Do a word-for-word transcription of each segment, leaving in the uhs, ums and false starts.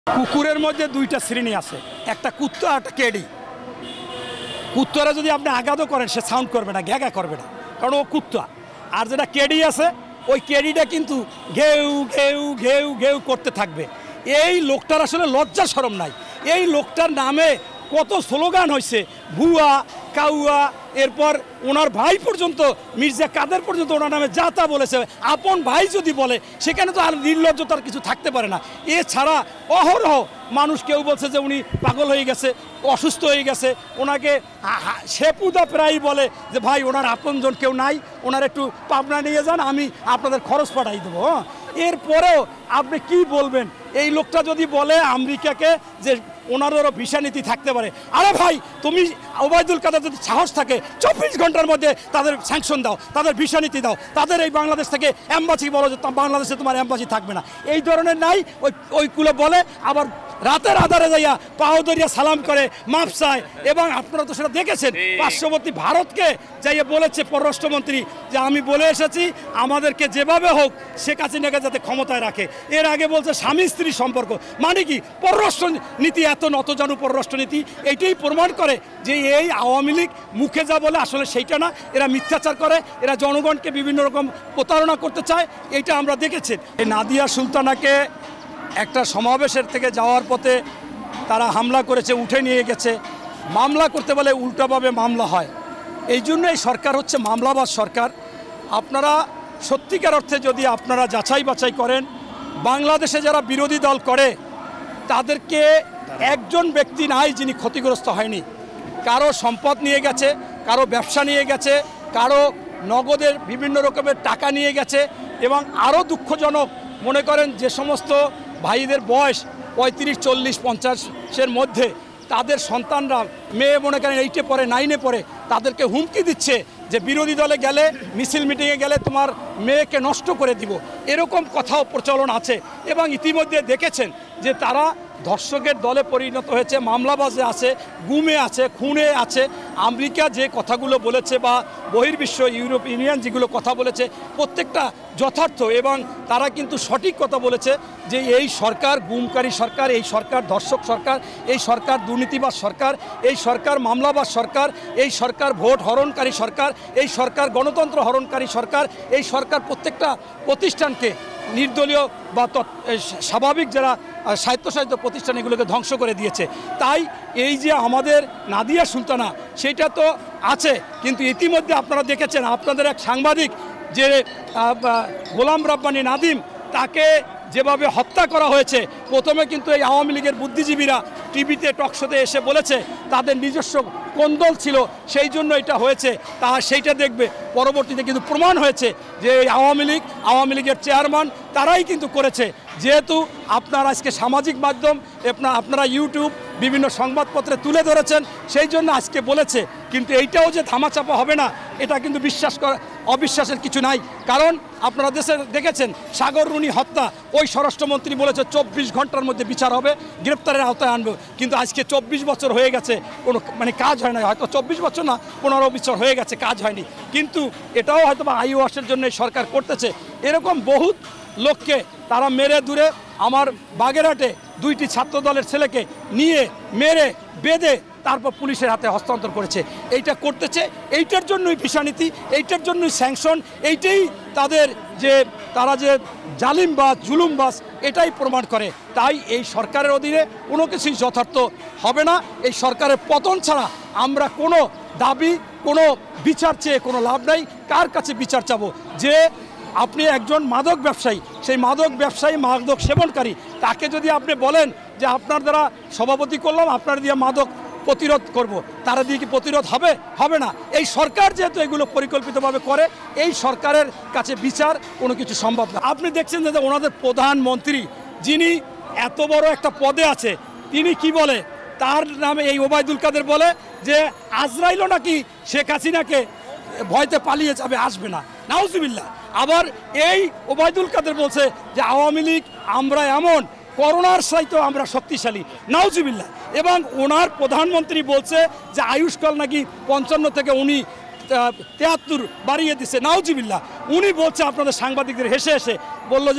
কুকুরের মধ্যে দুইটা শ্রেণী আছে, একটা কুত্তা একটা কেডি। কুত্তারা যদি আপনি আঘাতও করেন সে সাউন্ড করবে না, ঘ্যাঘা করবে না, কারণ ও কুত্তা। আর যেটা কেডি আছে ওই কেডিটা কিন্তু ঘেউ ঘেউ ঘেউ ঘেউ করতে থাকবে। এই লোকটার আসলে লজ্জা শরম নাই। এই লোকটার নামে কত স্লোগান হয়েছে, ভুয়া কাউয়া, এরপর ওনার ভাই পর্যন্ত মির্জা কাদের পর্যন্ত ওনার নামে যা তা বলেছে। আপন ভাই যদি বলে সেখানে তো আর নির্লজ্জতার কিছু থাকতে পারে না। এছাড়া অহরহ মানুষ কেউ বলছে যে উনি পাগল হয়ে গেছে, অসুস্থ হয়ে গেছে, ওনাকে সেপুদা প্রায় বলে যে ভাই ওনার আপনজন কেউ নাই, ওনার একটু পাবনা নিয়ে যান, আমি আপনাদের খরচ পাঠাই দেবো। হ্যাঁ, এরপরেও আপনি কি বলবেন? এই লোকটা যদি বলে আমেরিকাকে যে ওনাদেরও ভিসা নীতি থাকতে পারে, আরে ভাই তুমি ওবায়দুল কাদের যদি সাহস থাকে চব্বিশ ঘন্টার মধ্যে তাদের স্যাংশন দাও, তাদের ভিসা নীতি দাও, তাদের এই বাংলাদেশ থেকে অ্যাম্বাসি বলো যে বাংলাদেশে তোমার অ্যাম্বাসি থাকবে না। এই ধরনের নাই, ওই ওইগুলো বলে আবার রাতের আধারে যাইয়া পাওদরিয়া সালাম করে মাপ চায়। এবং আপনারা তো সেটা দেখেছেন, পার্শ্ববর্তী ভারতকে যাইয়ে বলেছে পররাষ্ট্রমন্ত্রী যে আমি বলে এসেছি আমাদেরকে যেভাবে হোক শেখ হাসিনাকে যাতে ক্ষমতায় রাখে। এর আগে বলছে স্বামী স্ত্রী সম্পর্ক, মানে কি পররাষ্ট্র নীতি এত নতজানু পররাষ্ট্রনীতি। এইটাই প্রমাণ করে যে এই আওয়ামী লীগ মুখে যা বলে আসলে সেইটা না, এরা মিথ্যাচার করে, এরা জনগণকে বিভিন্ন রকম প্রতারণা করতে চায়। এইটা আমরা দেখেছি। এই নাদিয়া সুলতানাকে একটা সমাবেশের থেকে যাওয়ার পথে তারা হামলা করেছে, উঠে নিয়ে গেছে। মামলা করতে বলে উল্টাভাবে মামলা হয়। এই জন্য এই সরকার হচ্ছে মামলাবাজ সরকার। আপনারা সত্যিকার অর্থে যদি আপনারা যাচাই বাছাই করেন, বাংলাদেশে যারা বিরোধী দল করে তাদেরকে একজন ব্যক্তি নাই যিনি ক্ষতিগ্রস্ত হয়নি। কারো সম্পদ নিয়ে গেছে, কারো ব্যবসা নিয়ে গেছে, কারো নগদের বিভিন্ন রকমের টাকা নিয়ে গেছে। এবং আরও দুঃখজনক, মনে করেন যে সমস্ত ভাইদের বয়স পঁয়ত্রিশ চল্লিশ পঞ্চাশের মধ্যে, তাদের সন্তানরা, মেয়ে মনে করেন এইটে পড়ে নাইনে পড়ে, তাদেরকে হুমকি দিচ্ছে যে বিরোধী দলে গেলে, মিছিল মিটিংয়ে গেলে তোমার মেয়েকে নষ্ট করে দিব। এরকম কথাও প্রচলন আছে। এবং ইতিমধ্যে দেখেছেন যে তারা ধর্ষকের দলে পরিণত হয়েছে, মামলাবাজে আছে, গুমে আছে, খুনে আছে। আমেরিকা যে কথাগুলো বলেছে বা বহির্বিশ্ব ইউরোপ ইউনিয়ন যেগুলো কথা বলেছে প্রত্যেকটা যথার্থ, এবং তারা কিন্তু সঠিক কথা বলেছে যে এই সরকার গুমকারী সরকার, এই সরকার ধর্ষক সরকার, এই সরকার দুর্নীতিবাজ সরকার, এই সরকার মামলাবাজ সরকার, এই সরকার ভোট হরণকারী সরকার, এই সরকার গণতন্ত্র হরণকারী সরকার। এই সরকার প্রত্যেকটা প্রতিষ্ঠানকে, নির্দলীয় বা স্বাভাবিক যারা স্বায়ত্তশাসিত প্রতিষ্ঠান, এগুলোকে ধ্বংস করে দিয়েছে। তাই এই যে আমাদের নাদিয়া সুলতানা, সেটা তো আছে, কিন্তু ইতিমধ্যে আপনারা দেখেছেন আপনাদের এক সাংবাদিক যে গোলাম রব্বানী নাদিম, তাকে যেভাবে হত্যা করা হয়েছে, প্রথমে কিন্তু এই আওয়ামী লীগের বুদ্ধিজীবীরা টিভিতে টকশোতে এসে বলেছে তাদের নিজস্ব কোন্দল ছিল, সেই জন্য এটা হয়েছে। তা সেইটা দেখবে পরবর্তীতে কিন্তু প্রমাণ হয়েছে যে এই আওয়ামী লীগ, আওয়ামী লীগের চেয়ারম্যান তারাই কিন্তু করেছে। যেহেতু আপনারা আজকে সামাজিক মাধ্যম, আপনার আপনারা ইউটিউব বিভিন্ন সংবাদপত্রে তুলে ধরেছেন, সেই জন্য আজকে বলেছে। কিন্তু এইটাও যে ধামাচাপা হবে না, এটা কিন্তু বিশ্বাস করা অবিশ্বাসের কিছু নাই। কারণ আপনারা দেশে দেখেছেন সাগর রুনি হত্যা, ওই স্বরাষ্ট্রমন্ত্রী বলেছে চব্বিশ ঘন্টার মধ্যে বিচার হবে, গ্রেপ্তারের আওতায় আনবে। কিন্তু আজকে চব্বিশ বছর হয়ে গেছে, কোনো মানে কাজ হয় না। হয়তো চব্বিশ বছর না, পনেরো বছর হয়ে গেছে, কাজ হয়নি। কিন্তু এটাও হয়তো বা আই ওয়াশের জন্য সরকার করতেছে। এরকম বহুত লোককে তারা মেরে দূরে, আমার বাগেরহাটে দুইটি ছাত্র দলের ছেলেকে নিয়ে মেরে বেঁধে তারপর পুলিশের হাতে হস্তান্তর করেছে। এইটা করতেছে, এইটার জন্যই ভিসা নীতি, এইটার জন্যই স্যাংশন, এইটাই তাদের যে তারা যে জালিমবাজ জুলুমবাজ, এটাই প্রমাণ করে। তাই এই সরকারের অধীনে কোনো কিছুই যথার্থ হবে না। এই সরকারের পতন ছাড়া আমরা কোনো দাবি, কোনো বিচার চেয়ে কোনো লাভ নাই। কার কাছে বিচার চাবো? যে আপনি একজন মাদক ব্যবসায়ী, সেই মাদক ব্যবসায়ী মাদক সেবনকারী, তাকে যদি আপনি বলেন যে আপনার দ্বারা সভাপতি করলাম, আপনার দিয়ে মাদক প্রতিরোধ করব, তারা দিয়ে কি প্রতিরোধ হবে? হবে না। এই সরকার যেহেতু এগুলো পরিকল্পিতভাবে করে, এই সরকারের কাছে বিচার কোনো কিছু সম্ভব না। আপনি দেখছেন যে ওনাদের প্রধানমন্ত্রী, যিনি এত বড় একটা পদে আছে, তিনি কি বলে, তার নামে এই ওবায়দুল কাদের বলে যে আজরাইলও নাকি শেখ হাসিনাকে ভয়তে পালিয়ে যাবে, আসবে না। নাউজুবিল্লাহ। আবার এই ওবায়দুল কাদের বলছে যে আওয়ামী লীগ আমরা এমন, করোনার চাইতেও আমরা শক্তিশালী। নাউজুবিল্লাহ। এবং ওনার প্রধানমন্ত্রী বলছে যে আয়ুষ্কাল নাকি পঞ্চান্ন থেকে উনি তেহাত্তর বাড়িয়ে দিছে। নাউজুবিল্লাহ। উনি বলছে আপনাদের সাংবাদিকদের হেসে হেসে বলল যে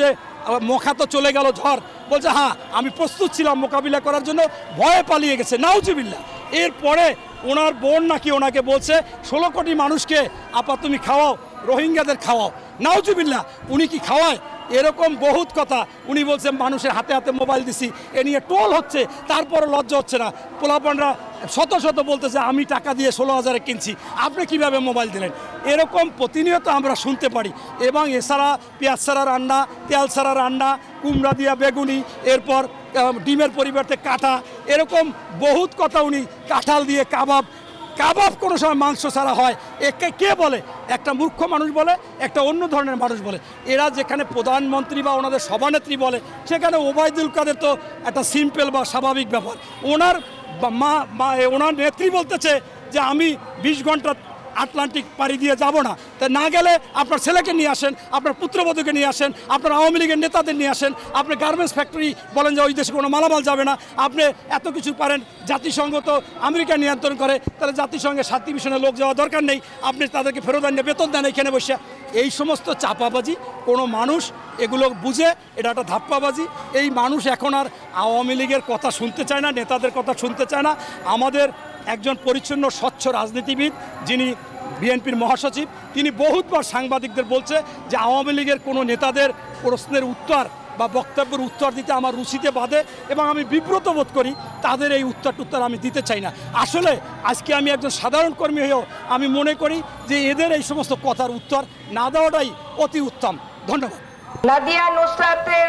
মুখা তো চলে গেল ঝড়, বলছে হ্যাঁ আমি প্রস্তুত ছিলাম মোকাবিলা করার জন্য, ভয়ে পালিয়ে গেছে। নাউজুবিল্লাহ। এরপরে ওনার বোন নাকি ওনাকে বলছে ষোলো কোটি মানুষকে আপা তুমি খাওয়াও, রোহিঙ্গাদের খাওয়াও। নাউজুবিল্লাহ। উনি কি খাওয়ায়? এরকম বহুত কথা উনি বলছে মানুষের হাতে হাতে মোবাইল দিছি, এ নিয়ে টোল হচ্ছে, তারপরে লজ্জা হচ্ছে না। পোলাপানরা শত শত বলতেছে আমি টাকা দিয়ে ষোলো হাজারে কিনছি, আপনি কিভাবে মোবাইল দিলেন? এরকম প্রতিনিয়ত আমরা শুনতে পারি। এবং এছাড়া পেঁয়াজ ছাড়া রান্না, তেল ছাড়া রান্না, কুমড়া দিয়া বেগুনি, এরপর ডিমের পরিবর্তে কাঁটা, এরকম বহুত কথা উনি, কাঁঠাল দিয়ে কাবাব, কাবাব কোনো সময় মাংস ছাড়া হয়, একে কে বলে? একটা মূর্খ মানুষ বলে, একটা অন্য ধরনের মানুষ বলে। এরা যেখানে প্রধানমন্ত্রী বা ওনাদের সভানেত্রী বলে, সেখানে ওবায়দুল কাদের তো একটা সিম্পল বা স্বাভাবিক ব্যাপার। ওনার মা মা ওনার নেত্রী বলতেছে যে আমি বিশ ঘন্টা আটলান্টিক পাড়ি দিয়ে যাব না, তা না গেলে আপনার ছেলেকে নিয়ে আসেন, আপনার পুত্রবধূকে নিয়ে আসেন, আপনার আওয়ামী লীগের নেতাদের নিয়ে আসেন, আপনি গার্মেন্টস ফ্যাক্টরি বলেন যে ওই দেশে কোনো মালামাল যাবে না, আপনি এত কিছু পারেন, জাতিসংঘ তো আমেরিকা নিয়ন্ত্রণ করে, তাহলে জাতিসংঘে শান্তি মিশনে লোক যাওয়া দরকার নেই, আপনি তাদেরকে ফেরত আনিয়ে বেতন দেন এখানে বসে। এই সমস্ত চাপাবাজি কোনো মানুষ এগুলো বুঝে, এটা একটা ধাপ্পাবাজি। এই মানুষ এখন আর আওয়ামী লীগের কথা শুনতে চায় না, নেতাদের কথা শুনতে চায় না। আমাদের একজন পরিচ্ছন্ন স্বচ্ছ রাজনীতিবিদ যিনি বিএনপির মহাসচিব, তিনি বহুতবার সাংবাদিকদের বলছে যে আওয়ামী লীগের কোনো নেতাদের প্রশ্নের উত্তর বা বক্তব্যের উত্তর দিতে আমার রুচিতে বাধে এবং আমি বিব্রত বোধ করি, তাদের এই উত্তর টুত্তর আমি দিতে চাই না। আসলে আজকে আমি একজন সাধারণ কর্মী হয়েও আমি মনে করি যে এদের এই সমস্ত কথার উত্তর না দেওয়াটাই অতি উত্তম। ধন্যবাদ। নাদিয়া নুসরাতের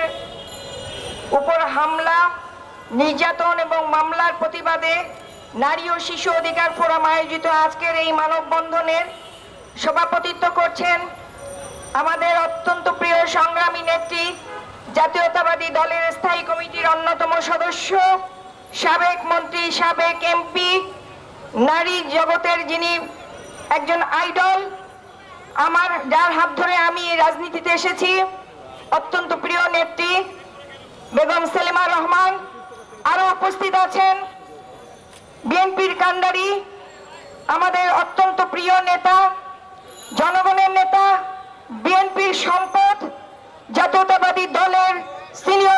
উপর হামলা, নির্যাতন এবং মামলার প্রতিবাদে নারী ও শিশু অধিকার ফোরাম আয়োজিত আজকের এই মানববন্ধনের সভাপতিত্ব করছেন আমাদের অত্যন্ত প্রিয় সংগ্রামী নেত্রী, জাতীয়তাবাদী দলের স্থায়ী কমিটির অন্যতম সদস্য, সাবেক মন্ত্রী, সাবেক এমপি, নারী জগতের যিনি একজন আইডল, আমার যার হাত ধরে আমি রাজনীতিতে এসেছি, অত্যন্ত প্রিয় নেত্রী বেগম সেলিমা রহমান। আরো উপস্থিত আছেন বিএনপির কান্ডারি, আমাদের অত্যন্ত প্রিয় নেতা, জনগণের নেতা, বিএনপির সম্পদ, জাতীয়তাবাদী দলের সিনিয়র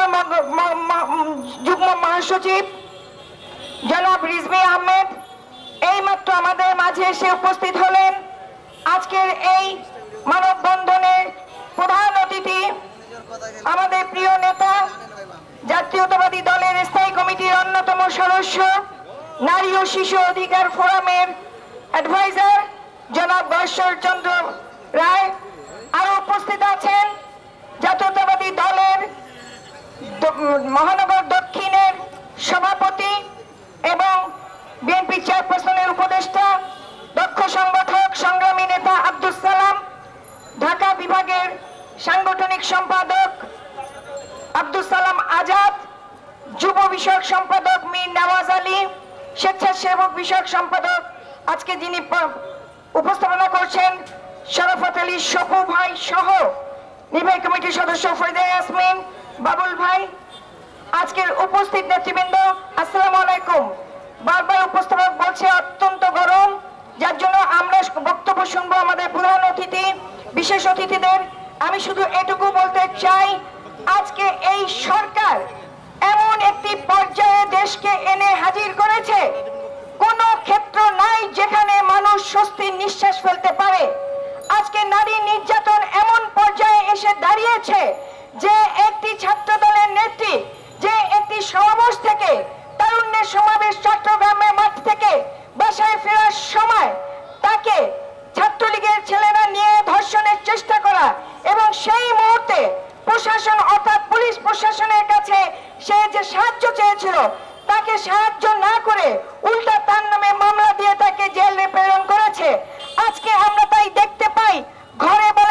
যুগ্ম মহাসচিব জনাব রিজভী আহমেদ এইমাত্র আমাদের মাঝে এসে উপস্থিত হলেন। আজকের এই মানববন্ধনের প্রধান অতিথি আমাদের প্রিয় নেতা, জাতীয়তাবাদী দলের স্থায়ী কমিটির অন্যতম সদস্য, নারী ও শিশু অধিকার ফোরামের অ্যাডভাইজার জনাব গশ্বর চন্দ্র রায়। আরো উপস্থিত আছেন জাতীয়তাবাদী দলের মহানগর দক্ষিণের সভাপতি এবং বিএনপি চেয়ারপারসনের উপদেষ্টা, দক্ষ সংগঠক, সংগ্রামী নেতা আব্দুল সালাম, ঢাকা বিভাগের সাংগঠনিক সম্পাদক আব্দুল সালাম আজাদ, যুব বিষয়ক সম্পাদক মীর নওয়াজ আলী, স্বেচ্ছাসেবক বিষয়ক সম্পাদক আজকে যিনি উপস্থাপনা করছেন শরাফত আলী শফু ভাই সহ নির্বাহী কমিটির সদস্য ফরিদা ইয়াসমিন, বাবুল ভাই, আজকের উপস্থিত নেতৃবৃন্দ আসসালামু আলাইকুম। বারবার উপস্থাপক বলছে অত্যন্ত গরম, যার জন্য আমরা বক্তব্য শুনবো আমাদের প্রধান অতিথি, বিশেষ অতিথিদের। আমি শুধু এটুকু বলতে চাই, আজকে এই সরকার এমন একটি পর্যায়ে দেশকে এনে হাজির করেছে, কোন ক্ষেত্র নাই যেখানে মানুষ স্বস্তির নিঃশ্বাস ফেলতে পারে। আজকে নারী নির্যাতন এমন পর্যায়ে এসে দাঁড়িয়েছে যে একটি ছাত্র দলের নেত্রী যে একটি সমাবেশ থেকে, তারুণ্যের সমাবেশ চট্টগ্রামের মাঠ থেকে বাসায় ফেরার সময় তাকে ছাত্রলীগের ছেলেরা নিয়ে ধর্ষণের চেষ্টা করা এবং সেই মুহূর্তে প্রশাসন অর্থাৎ পুলিশ প্রশাসনের কাছে সে যে সাহায্য চেয়েছিল তাকে সাহায্য না করে উল্টা তার নামে মামলা দিয়ে তাকে জেলে প্রেরণ করেছে। আজকে আমরা তাই দেখতে পাই ঘরে